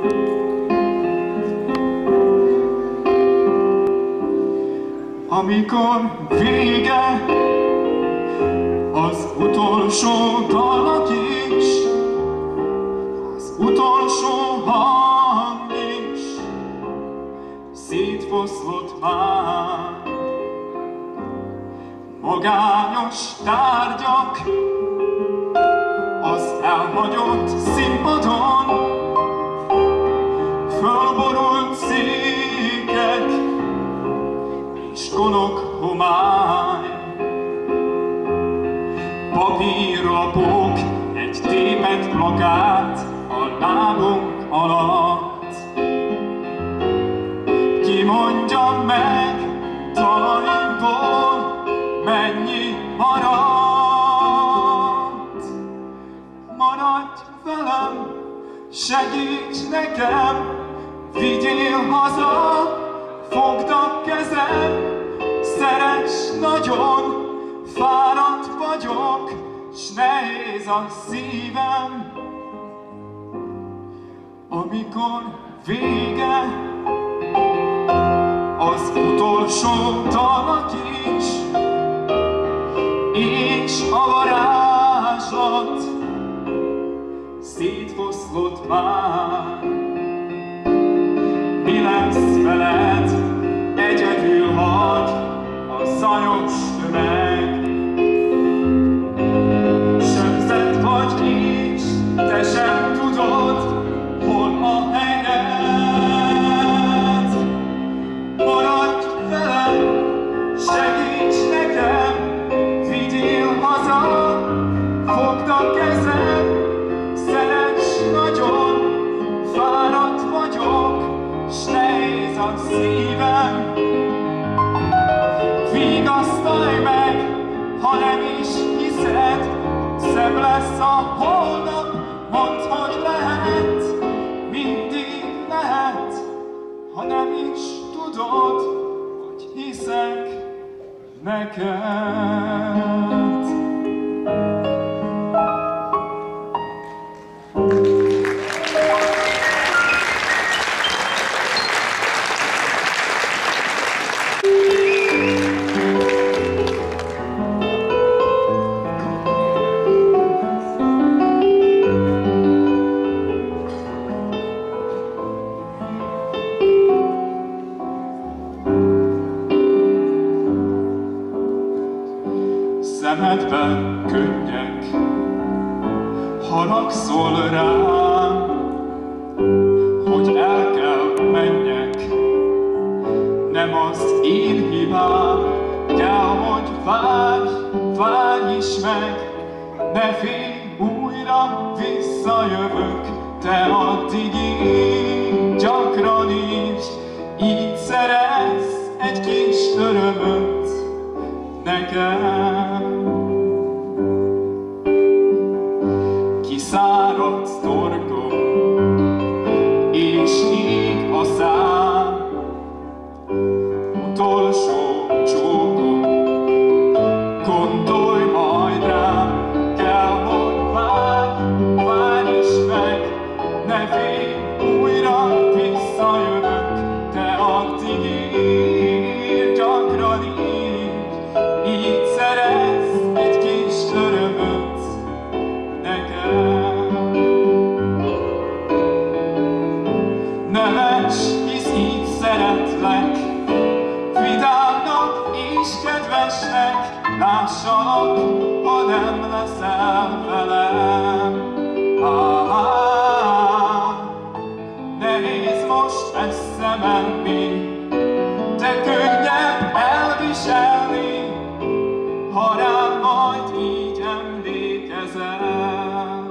Amikor vége az utolsó dalnak is, az utolsó hang is szétfoszlott már. Magányos tárgyak az elhagyott színpadon, fölborult székek és konok homály. Papírlapok, egy tépett plakát a lábunk alatt. Ki mondja meg talainkból, mennyi maradt? Maradj velem, segíts nekem, vigyél haza, fogd a kezem, szeress nagyon, fáradt vagyok, s nehéz a szívem. Amikor vége az utolsó dalnak is, és a varázslat szétfoszlott már. Mi lesz veled, egyedül hagy a zajos tömeg. Sebzett vagy is, te sem tudod, hol a helyed. Maradj velem, segíts nekem, vigyél haza, fogd a kezem, szeress nagyon, fáradt vagyok, s nehéz a szívem. Vigasztalj meg, ha nem is hiszed, szebb lesz a holnap, mondd, hogy lehet, mindig lehet, ha nem is tudod, hogy hiszek neked. Szemedben könnyek, haragszol rám, hogy el kell menjek. Nem az én hibám, kell, hogy várj is meg. Ne félj, újra visszajövök, te addig így gyakran így szerezz egy kis örömöt nekem. Kiszáradt torkom, és ég a szám, utolsó csókom, gondolj majd rám. Kell, hogy várj is meg, ne félj, újra visszajövök, te addig így gyakran így szerezz egy kis örömöt nekem. Nevetsz, hisz így szeretlek, vidámnak és kedvesnek, lássalak, ha nem leszel velem. Nehéz most messze menni, de könnyebb elviselni, ha rám majd így emlékezel.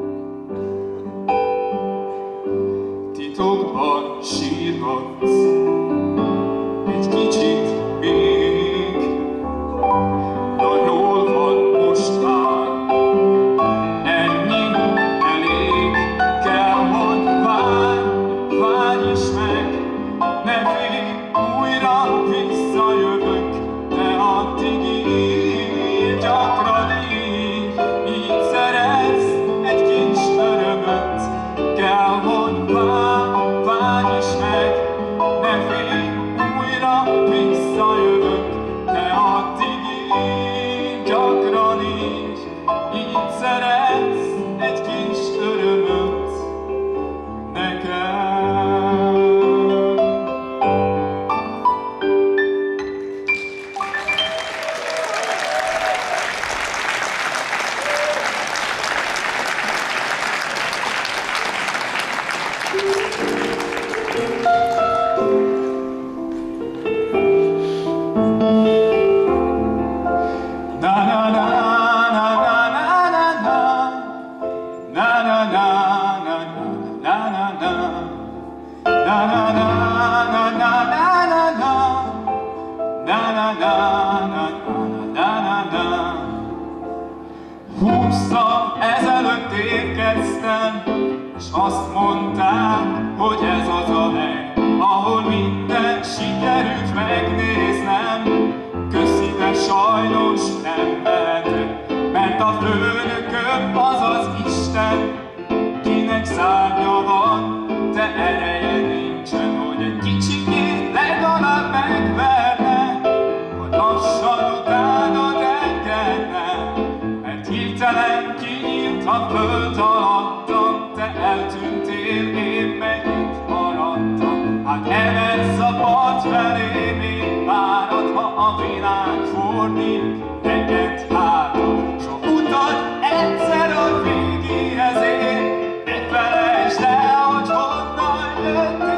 Titokban sírhatsz egy kicsit még, na jól van most már, ennyi elég. Kell, hogy várj is meg, ne félj, újra visszajövök, te addig így gyakran így szerezz egy kis örömöt. Kell, hogy várj Húszszal ezelőtt érkeztem, és azt mondták, hogy ez az a hely, ahol minden sikerült megnéznem. Köszi, de sajnos nem mehetek, mert a főnököm az az Isten, kinek szárnya van, de ereje nincsen, hogy egy kicsikét legalább megverne, hogy lassan utánad engedne, mert hirtelen kinyílt a föld alattam, te eltűntél, én megint maradtam. Hát emelsz a part felé, még várad, ha a világ fordít neked hátat. Sok utat egyszer a végéhez ér, ne felejtsd el, hogy honnan jöttél.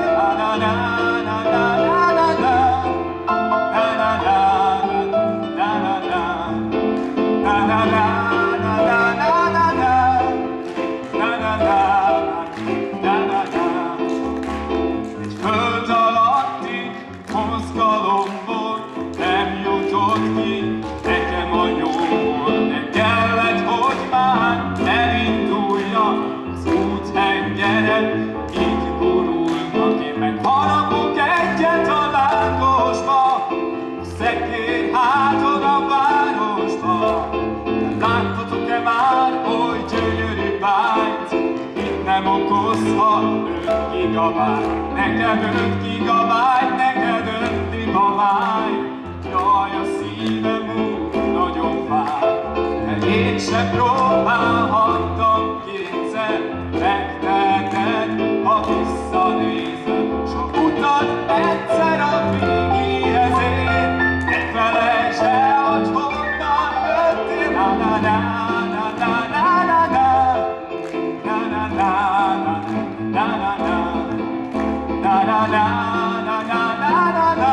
Egy föld alatti mozgalomból nem jutott ki nekem a jóból, de kellett, hogy már elinduljak az úthengeren, így gurulnak. Én meg harapok egyet a lángosba, a szekér háton a városba. De láttatok-e már oly gyönyörű bájt? Itt nem okozhat 5 gigabyte, neked 5 gigabyte, neked 5 gigabyte. Jaj, a szívem úgy nagyon fáj, de én sem próbálhattam kétszer, megteheted, ha visszanézem. Sok utat egyszer a végéhez ér, ne felejtsd el, hogy honnan jöttél. Na na na na na na na na na na na na na na na na na na.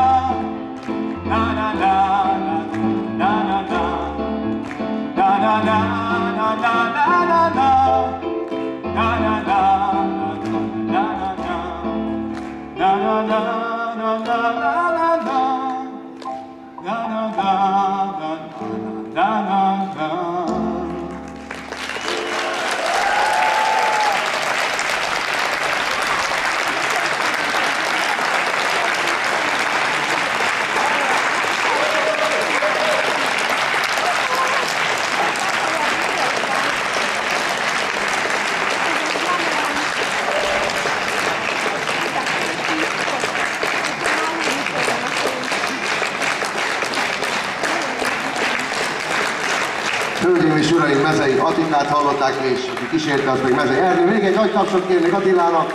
Hölgyeim és uraim, Mezei Attilát hallották, és aki kísérte, az meg Mezei Ernő. Még egy nagy tapsot kérnék Attilának.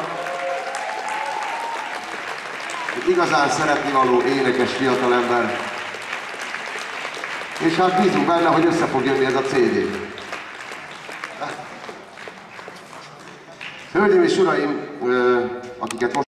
Egy igazán szeretni való énekes fiatalember. És hát bízunk benne, hogy össze fog jönni ez a CD. Hölgyeim és uraim, akiket most